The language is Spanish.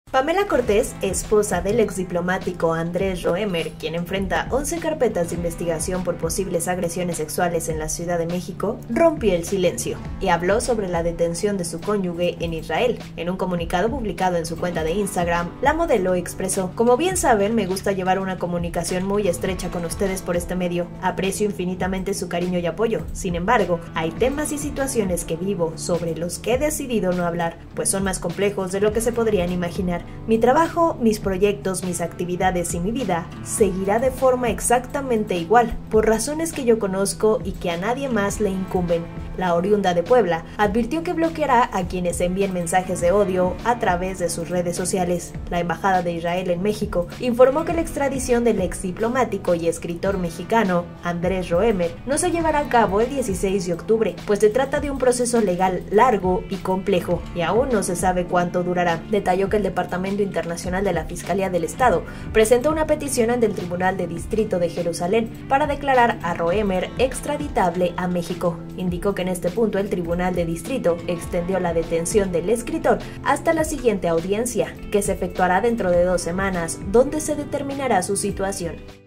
Pamela Cortés, esposa del exdiplomático Andrés Roemer, quien enfrenta 11 carpetas de investigación por posibles agresiones sexuales en la Ciudad de México, rompió el silencio y habló sobre la detención de su cónyuge en Israel. En un comunicado publicado en su cuenta de Instagram, la modelo expresó: "Como bien saben, me gusta llevar una comunicación muy estrecha con ustedes por este medio. Aprecio infinitamente su cariño y apoyo. Sin embargo, hay temas y situaciones que vivo sobre los que he decidido no hablar, pues son más complejos de lo que se podrían imaginar. Mi trabajo, mis proyectos, mis actividades y mi vida seguirá de forma exactamente igual, por razones que yo conozco y que a nadie más le incumben". La oriunda de Puebla advirtió que bloqueará a quienes envíen mensajes de odio a través de sus redes sociales. La Embajada de Israel en México informó que la extradición del exdiplomático y escritor mexicano Andrés Roemer no se llevará a cabo el 16 de octubre, pues se trata de un proceso legal largo y complejo, y aún no se sabe cuánto durará. Detalló que el Departamento Internacional de la Fiscalía del Estado presentó una petición ante el Tribunal de Distrito de Jerusalén para declarar a Roemer extraditable a México. Indicó que en este punto el Tribunal de Distrito extendió la detención del escritor hasta la siguiente audiencia, que se efectuará dentro de 2 semanas, donde se determinará su situación.